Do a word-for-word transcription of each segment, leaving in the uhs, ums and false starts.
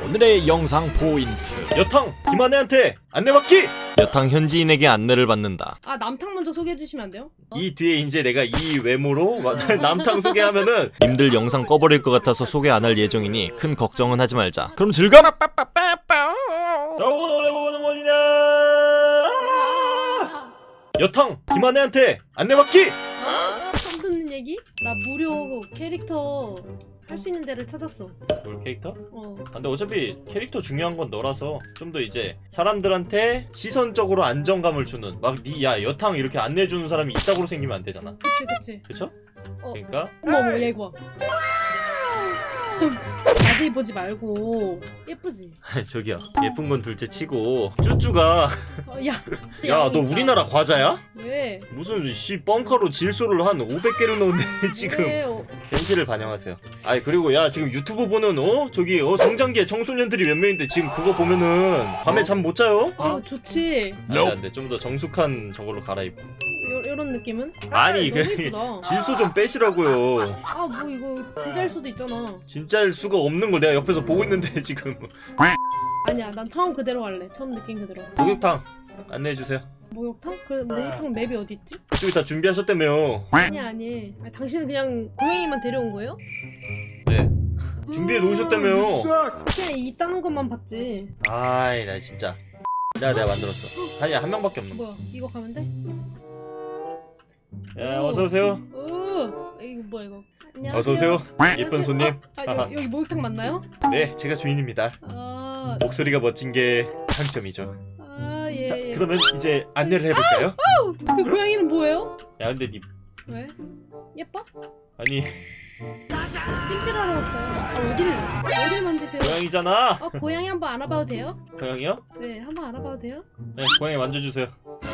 오늘의 영상 포인트. 여탕 김한혜한테 안내받기! 여탕 현지인에게 안내를 받는다. 아, 남탕 먼저 소개해주시면 안 돼요? 어? 이 뒤에 이제 내가 이 외모로 남탕 소개하면은 님들 영상 꺼버릴 것 같아서 소개 안 할 예정이니 큰 걱정은 하지 말자. 그럼 즐거워! 여탕 김한혜한테 안내받기! 아, 처음 듣는 얘기? 나 무료 캐릭터 할 수 있는 데를 찾았어. 뭘 캐릭터? 어. 아, 근데 어차피 캐릭터 중요한 건 너라서 좀 더 이제 사람들한테 시선적으로 안정감을 주는 막 니 야 여탕 이렇게 안내해주는 사람이 이따구로 생기면 안 되잖아. 그치 그치. 그쵸? 어. 그러니까 어머 어머 얘 이거 봐. 자세히 보지 말고. 예쁘지? 저기요 예쁜 건 둘째 치고 쭈쭈가 어, 야. 야 너 우리나라 과자야? 왜? 무슨 씨 뻥카로 질소를 한 오백 개를 넣었는데 지금 왜? 어. 현실을 반영하세요. 아이 그리고 야 지금 유튜브 보는 어? 저기 어 성장기의 청소년들이 몇 명인데 지금 그거 보면은 밤에 잠 못 자요? 어 좋지. 안돼 안돼 좀 더 정숙한 저걸로 갈아입고. 요, 요런 느낌은? 아니 너무 그 예쁘다. 질소 좀 빼시라고요. 아 뭐 이거 진짜일 수도 있잖아. 진짜일 수가 없는 걸 내가 옆에서 보고 있는데 지금. 아니야 난 처음 그대로 할래. 처음 느낀 그대로. 목욕탕 안내해주세요. 목욕탕? 그 목욕탕 맵이 어디 있지? 그쪽이 다 준비하셨다며요. 아니 아니. 아니 당신은 그냥 고양이만 데려온 거예요? 네 준비해 놓으셨다며요. 그냥 있다는 것만 봤지. 아이 나 진짜 내가 내가 만들었어. 아니 한 명밖에 없는 거. 뭐야 이거 가면 돼? 야 어서오세요. 오 이거 뭐야 이거. 안녕하세요. 어서오세요 안녕하세요. 예쁜 손님. 아, 아 여기, 여기 목욕탕 맞나요? 네 제가 주인입니다. 아, 목소리가 멋진 게 장점이죠. 아 예. 자 예. 그러면 이제 안내를 해볼까요? 그 고양이는 뭐예요? 야 근데 니 왜? 예뻐? 아니 찜질하러 왔어요. 아, 어디를? 어디를 만지세요? 고양이잖아. 어 고양이 한번 안아봐도 돼요? 고양이요? 네 한번 안아봐도 돼요? 네 고양이 만져주세요.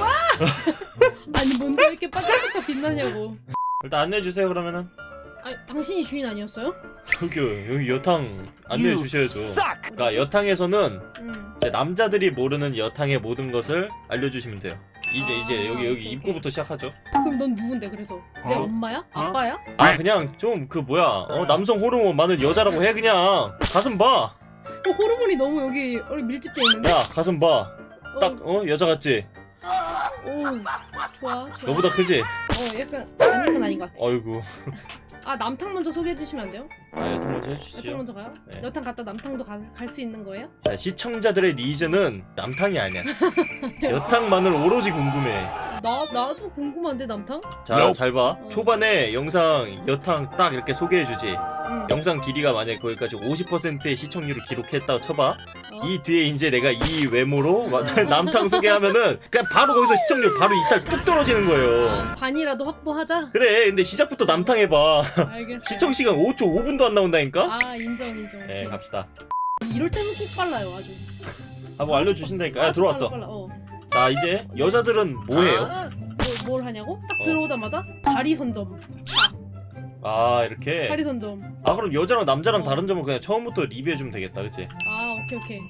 아니 뭔데 이렇게 반짝반짝 빛나냐고. 일단 안내해주세요 그러면은. 아니 당신이 주인 아니었어요? 여기요 여기 여탕 안내해주셔야죠. 그러니까 여탕에서는 응. 이제 남자들이 모르는 여탕의 모든 것을 알려주시면 돼요. 이제 이제 아, 여기 오케이, 여기 오케이. 입구부터 시작하죠. 그럼 넌 누군데 그래서? 내 어? 엄마야? 아빠야? 아 그냥 좀 그 뭐야 어, 남성 호르몬 많은 여자라고 해 그냥. 가슴 봐. 어 호르몬이 너무 여기 여기 밀집돼 있는데? 야 가슴 봐. 딱 어 여자 같지? 오 좋아 좋아. 너보다 크지? 어 약간 아닌 건 아닌 것 같아. 어이구. 아 남탕 먼저 소개해 주시면 안 돼요? 아 여탕 먼저 여탕 해주시죠. 먼저 가요? 네. 여탕 갔다 남탕도 갈 수 있는 거예요? 자, 시청자들의 니즈는 남탕이 아니야. 여탕만을 오로지 궁금해. 나 나도 궁금한데 남탕? 자, 잘 봐. 어. 초반에 영상 여탕 딱 이렇게 소개해주지. 응. 영상 길이가 만약에 거기까지 오십 퍼센트의 시청률을 기록했다고 쳐봐. 어? 이 뒤에 이제 내가 이 외모로 남탕 소개하면은 그냥 바로 거기서 시청률 바로 이탈 뚝 떨어지는 거예요. 아, 반이라도 확보하자. 그래, 근데 시작부터 남탕 해봐. 알겠어. 시청 시간 오 초 오 분도 안 나온다니까? 아 인정 인정. 네, 갑시다. 이럴 때는 꼭 빨라요 아주. 아, 뭐 알려주신다니까. 야, 아주 들어왔어. 빨라, 빨라. 어. 자, 이제 여자들은 뭐 해요? 아, 뭘, 뭘 하냐고? 딱 어. 들어오자마자 자리 선점. 차. 아, 이렇게. 자리 선점. 아 그럼 여자랑 남자랑 어. 다른 점은 그냥 처음부터 리뷰해주면 되겠다 그치? 아 오케이 오케이.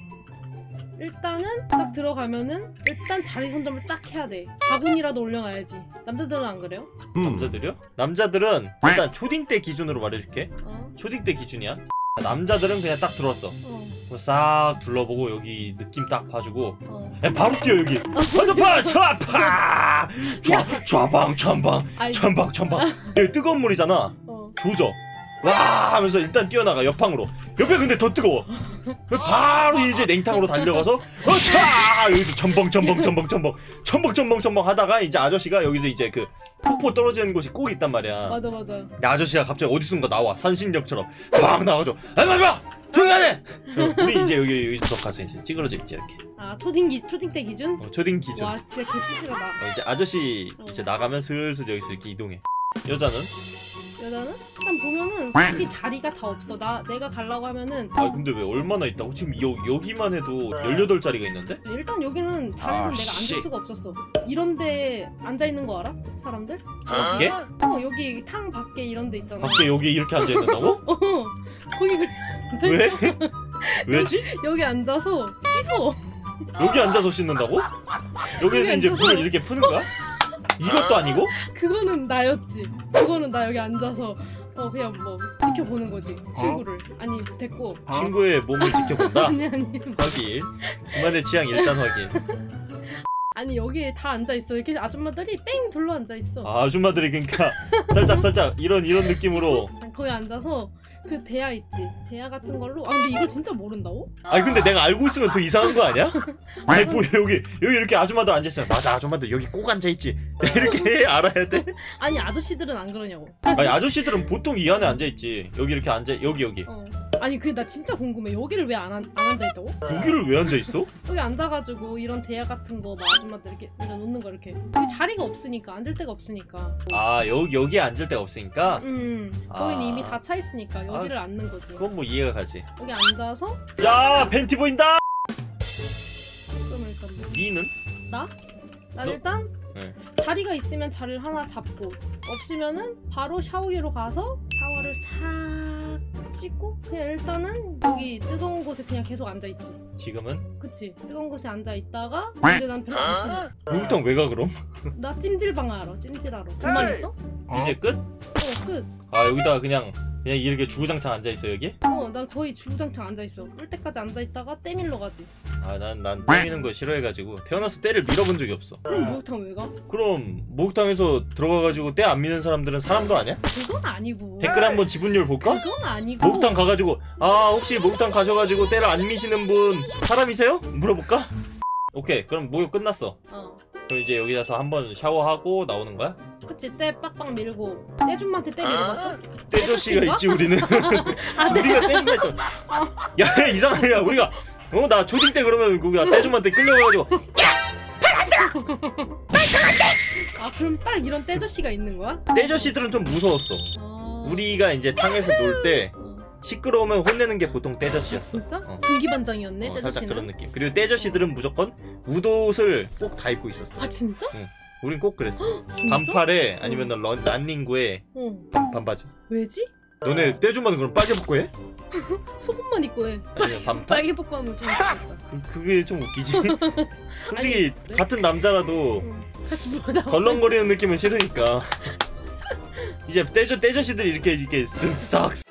일단은 딱 들어가면은 일단 자리 선점을 딱 해야 돼. 사 분이라도 올려놔야지. 남자들은 안 그래요? 남자들이요? 남자들은 일단 초딩 때 기준으로 말해줄게. 어. 초딩 때 기준이야. 남자들은 그냥 딱 들어왔어. 어. 그거 싹 둘러보고 여기 느낌 딱 봐주고 어. 야 바로 뛰어 여기. 먼저 파! 쏴! 파! 좌! 좌방 천방 아이, 천방 천방. 여기 뜨거운 물이잖아. 어. 조져. 와 하면서 일단 뛰어나가 옆방으로. 옆에 근데 더 뜨거워. 바로 이제 냉탕으로 달려가서 어차 여기서 첨벙 첨벙 첨벙 첨벙 첨벙 첨벙 첨벙 하다가 이제 아저씨가 여기서 이제 그 폭포 떨어지는 곳이 꼭 있단 말이야. 맞아 맞아. 근데 아저씨가 갑자기 어디선가 나와. 산신령처럼 팍 나와줘. 아 말봐 조용히 하네. 우리 이제 여기 여기서 가서 이제 찌그러져 있지 이렇게. 아 초딩 기 초딩 때 기준? 어, 초딩 기준. 와 진짜 개찌질하다. 어, 이제 아저씨 어. 이제 나가면 슬슬 여기서 이렇게 이동해. 여자는? 여자는 일단 보면은 솔직히 자리가 다 없어. 나 내가 가려고 하면은 아 근데 왜 얼마나 있다고? 지금 여, 여기만 해도 열여덟 자리가 있는데? 일단 여기는 자리는 아, 내가 씨. 앉을 수가 없었어. 이런데 앉아 있는 거 알아? 사람들? 밖에? 어 여기 탕 밖에 이런 데 있잖아. 밖에 여기 이렇게 앉아있는다고? 어 거기 그래. 왜? 왜지? 여기 앉아서 씻어. 여기 앉아서 씻는다고? 여기에서 여기 이제 앉아서. 물을 이렇게 푸는 거야? 이것도 아니고? 그거는 나였지. 그거는 나 여기 앉아서 어 어 그냥 뭐 지켜보는 거지 친구를. 아니 됐고. 친구의 몸을 지켜본다? 아니 아니. 확인. 그만의 취향 일단 확인. 아니 여기에 다 앉아 있어. 이렇게 아줌마들이 뺑 둘러 앉아 있어. 아, 아줌마들이 그러니까 살짝 살짝 이런 이런 느낌으로. 거기 앉아서 그 대야 있지. 대야 같은 걸로. 아 근데 이걸 진짜 모른다고? 아니 근데 내가 알고 있으면 더 이상한 거 아니야? 아니 뭐 여기 여기 이렇게 아줌마들 앉아있어요. 맞아, 아줌마들 여기 꼭 앉아있지. 이렇게 알아야 돼? 아니 아저씨들은 안 그러냐고. 아니 아저씨들은 보통 이 안에 앉아있지. 여기 이렇게 앉아, 여기 여기. 어. 아니 그게 나 진짜 궁금해. 여기를 왜 안 안 앉아 있다고? 여기를 왜 앉아있어? 여기 앉아가지고 이런 대야 같은 거 막 아줌마들 이렇게 그냥 놓는 거 이렇게. 여기 자리가 없으니까 앉을 데가 없으니까. 아, 여기 여기에 앉을 데가 없으니까? 음. 거긴 아. 이미 다 차 있으니까 여기를 앉는 거지. 그건 뭐 이해가 가지. 여기 앉아서 야, 팬티 보인다! 그러면 일단 뭐. 니는? 나? 난 너- 일단 네. 자리가 있으면 자리를 하나 잡고 없으면은 바로 샤워기로 가서 샤워를 싹 씻고 그냥 일단은 여기 뜨거운 곳에 그냥 계속 앉아있지. 지금은? 그치? 뜨거운 곳에 앉아있다가 근데 난 별로 안 싫어. 목욕탕 왜 가 그럼? 나 찜질방 하러 찜질하러. 불만 있어? 이제 끝? 어 끝. 아, 여기다가 그냥 그냥 이렇게 주구장창 앉아있어 여기? 어난 거의 주구장창 앉아있어. 꿀 때까지 앉아있다가 때 밀러 가지. 아, 난 난 때리는 거 싫어해가지고 태어나서 때를 밀어본 적이 없어. 그럼 목욕탕 왜 가? 그럼 목욕탕에서 들어가가지고 때 안 미는 사람들은 사람도 아니야? 그건 아니고. 댓글 한번 지분율 볼까? 그건 아니고. 목욕탕 가가지고 아, 혹시 목욕탕 가셔가지고 때를 안 미시는 분 사람이세요? 물어볼까? 오케이, 그럼 목욕 끝났어. 어. 그럼 이제 여기서 한번 샤워하고 나오는 거야? 그치 때 빡빡 밀고 떼줌한테 때 밀어봤어? 떼저씨가 떼저씨인가? 있지 우리는. 아, 네. 우리가 떼줌만 있어. 야, 이상해. 야, 우리가 어 나 조딩 때 그러면 우리가 떼줌한테 끌려가가지고 아 그럼 딱 이런 떼저씨가 있는 거야? 떼저씨들은 좀 무서웠어. 아... 우리가 이제 탕에서 놀 때 어. 시끄러우면 혼내는 게 보통 떼저씨였어. 진짜? 어. 군기반장이었네 어, 살짝 떼저씨는? 그런 느낌. 그리고 떼저씨들은 무조건 웃옷을 꼭 다 입고 있었어. 아 진짜? 우린 꼭 그랬어. 진짜? 반팔에 아니면 런 런닝구에 어 반, 반바지. 왜지? 너네 떼주만 그럼 빨개 벗고 해? 속옷만 입고 해 아니면 반팔? 빨개 벗고 하면 좀 웃기겠다. 그, 그게 좀 웃기지. 솔직히 아니, 그래? 같은 남자라도 응. 같이 보자. 덜렁거리는 느낌은 싫으니까. 이제 떼저 떼저씨들이 이렇게 이렇게 쓱싹.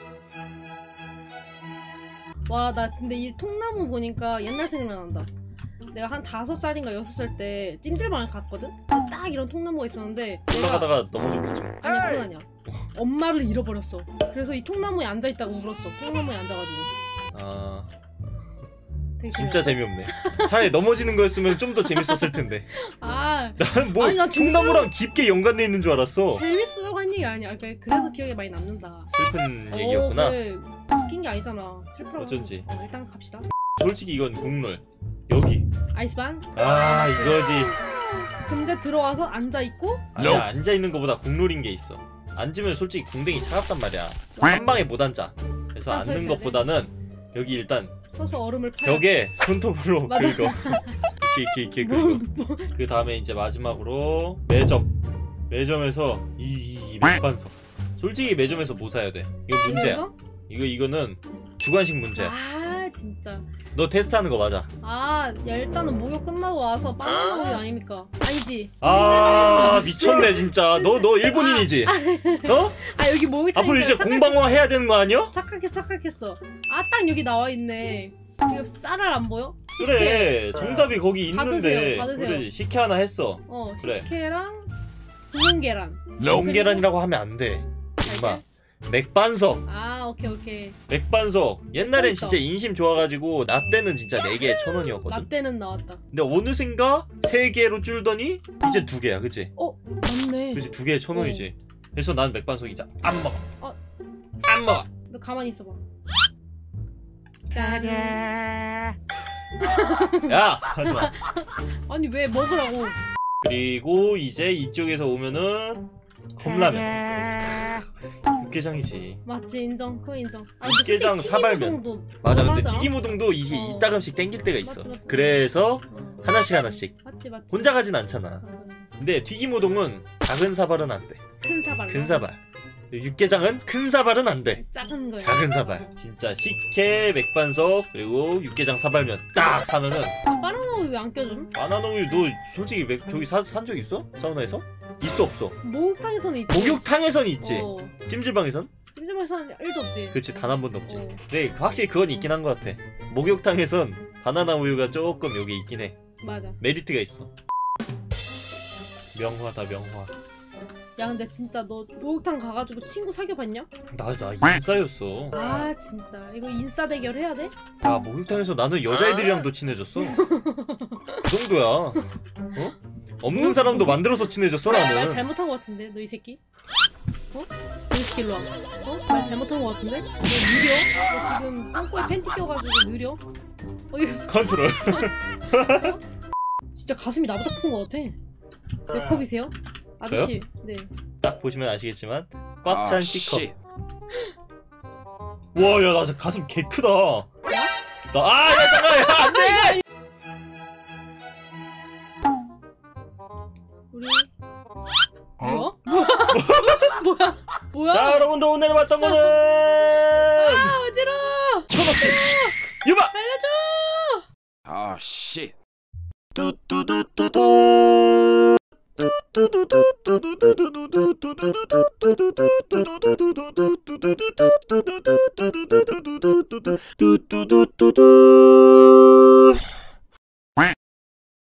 와나 근데 이 통나무 보니까 옛날 생각난다. 내가 한 다섯 살인가 여섯 살 때 찜질방을 갔거든? 근데 딱 이런 통나무가 있었는데 내가 올라가다가 넘어졌겠지. 뭐. 아니야 그건 아니야. 엄마를 잃어버렸어. 그래서 이 통나무에 앉아있다가 울었어. 통나무에 앉아가지고. 아, 되게 진짜 재밌었어. 재미없네. 차라리 넘어지는 거였으면 좀 더 재밌었을 텐데. 아 난 뭐 아니, 난 통나무랑 깊게 연관돼 있는 줄 알았어. 재밌으라고 한 얘기 아니야. 그래- 그래서 기억에 많이 남는다. 슬픈 얘기였구나. 어, 그래. 웃긴 게 아니잖아. 슬프라고. 어쩐지. 어, 일단 갑시다. 솔직히 이건 국룰. 여기. 아이스방. 아, 이거지. 근데 들어와서 앉아 있고 아니야, 앉아 있는 거보다 국룰인 게 있어. 앉으면 솔직히 궁뎅이 차갑단 말이야. 한 방에 못 앉아. 그래서 아, 서 앉는 있어야 것보다는 여기 일단 서서 얼음을 파야 벽에 손톱으로 맞아. 긁어. 이렇게 이렇게 이렇게 뭐, 긁어. 뭐. 그 다음에 이제 마지막으로 매점. 매점에서 이, 이 맥반석. 솔직히 매점에서 뭐 사야 돼? 이거 문제야. 이거? 이거 이거는 주관식 문제야. 아 진짜. 너 테스트하는 거 맞아. 아 야, 일단은 목욕 끝나고 와서 빵 먹는 거 아닙니까? 아니지. 아, 미쳤네 진짜. 너 너 일본인이지? 어? 아 여기 목욕탕 앞으로 이제 공방화 해야 되는 거 아니야? 착각했어 착각했어. 아 딱 여기 나와 있네. 이거 쌀알 안 보여? 그래, 정답이 거기 있는데. 받으세요, 받으세요. 그래, 식혜 하나 했어. 어 그래. 식혜랑 구운 계란. 공계란이라고 하면 안 돼. 임마. 맥반석. 아 오케이 오케이. 맥반석. 옛날엔 있다. 진짜 인심 좋아가지고 나 때는 진짜 네 개에 천 원이었거든. 라떼는 나왔다. 근데 어느샌가 세 개로 줄더니 이제 두 개야, 그치? 어 맞네. 그치, 두 개에 천 원이지. 그래서 난 맥반석 이제 안 먹어. 어. 안 먹어. 너 가만히 있어봐. 짠. 야, 하지마. 아니 왜 먹으라고? 그리고 이제 이쪽에서 오면은 컵라면. 육개장이지. 맞지 인정. 그거 인정. 아니 육개장 사발면. 맞아, 근데 튀김우동도 이게 어. 이따금씩 땡길 때가 있어. 맞지, 맞지. 그래서 어. 하나씩 하나씩. 맞지 맞지. 혼자 가진 않잖아. 맞아. 근데 튀김우동은 작은 사발은 안 돼. 큰 사발. 큰 사발. 육개장은 큰 사발은 안 돼. 작은 거야. 작은 사발. 진짜 식혜, 맥반석, 그리고 육개장 사발면 딱 사면은 아, 바나나 우유 왜 안 껴줌? 바나나 우유 너 솔직히 맥, 저기 사, 산 적 있어? 사우나에서? 있어 없어? 목욕탕에서는 있지. 목욕탕에선 있지. 어. 찜질방에선? 찜질방에서는 일도 없지. 그치, 단 한 번도 없지. 어. 네, 확실히 그건 있긴 한 것 같아. 목욕탕에선 바나나 우유가 조금 여기 있긴 해. 맞아. 메리트가 있어. 명화다, 명화. 야 근데 진짜 너 목욕탕 가가지고 친구 사귀어봤냐? 나, 나 인싸였어. 아 진짜 이거 인싸 대결 해야 돼? 야, 목욕탕에서 나는 여자애들이랑도 친해졌어. 그 정도야. 어? 없는 사람도 만들어서 친해졌어, 말 나는. 잘못한 거 같은데 너 이 새끼? 어? 너 이 새끼 일로 와. 어? 말 잘못한 거 같은데? 너 느려? 너 지금 똥꼬에 팬티 껴가지고 느려? 어디 있어? 컨트롤. 진짜 가슴이 나보다 큰 거 같아. 몇 컵이세요? 아저씨. 네. 딱 보시면 아시겠지만 꽉 찬 아, C컵. 씨. 와, 야, 나 가슴 개 크다. 나, 아, 야, 잠깐, 야, 안 돼! 우리 뭐야? 뭐야? 뭐야? 자, 여러분들 오늘 봤던 거는 아 어지러워. 천억대 유바. 알려줘. 아, 씨. 뚜뚜뚜뚜뚜